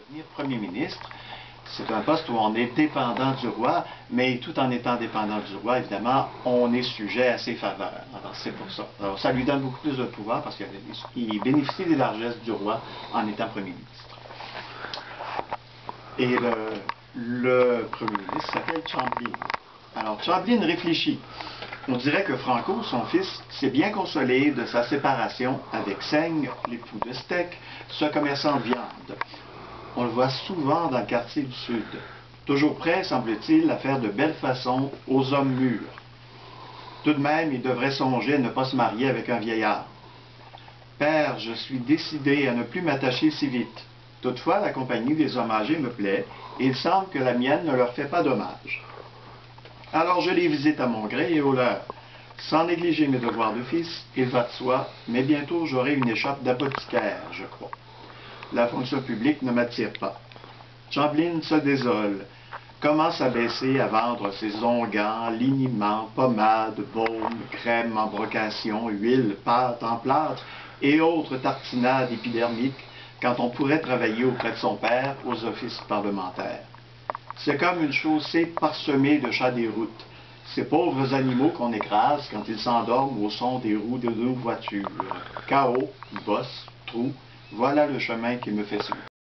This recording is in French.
Devenir Premier ministre, c'est un poste où on est dépendant du roi, mais tout en étant dépendant du roi, évidemment, on est sujet à ses faveurs. Alors c'est pour ça. Alors ça lui donne beaucoup plus de pouvoir parce qu'il bénéficie des largesses du roi en étant Premier ministre. Et le Premier ministre s'appelle Champlain. Alors Champlain réfléchit. On dirait que Franco, son fils, s'est bien consolé de sa séparation avec Seigne, l'époux de Steck, ce commerçant de viande. On le voit souvent dans le quartier du Sud, toujours prêt, semble-t-il, à faire de belles façons aux hommes mûrs. Tout de même, il devrait songer à ne pas se marier avec un vieillard. Père, je suis décidé à ne plus m'attacher si vite. Toutefois, la compagnie des hommes âgés me plaît, et il semble que la mienne ne leur fait pas dommage. Alors je les visite à mon gré et au leur. Sans négliger mes devoirs de fils, il va de soi, mais bientôt j'aurai une échoppe d'apothicaire, je crois. La fonction publique ne m'attire pas. Champlain se désole, commence à baisser à vendre ses onguents, liniments, pommades, baumes, crèmes en brocation, huile, pâte en plâtre et autres tartinades épidermiques quand on pourrait travailler auprès de son père aux offices parlementaires. C'est comme une chaussée parsemée de chats des routes, ces pauvres animaux qu'on écrase quand ils s'endorment au son des roues de nos voitures. Chaos, bosses, trous, voilà le chemin qui me fait suivre.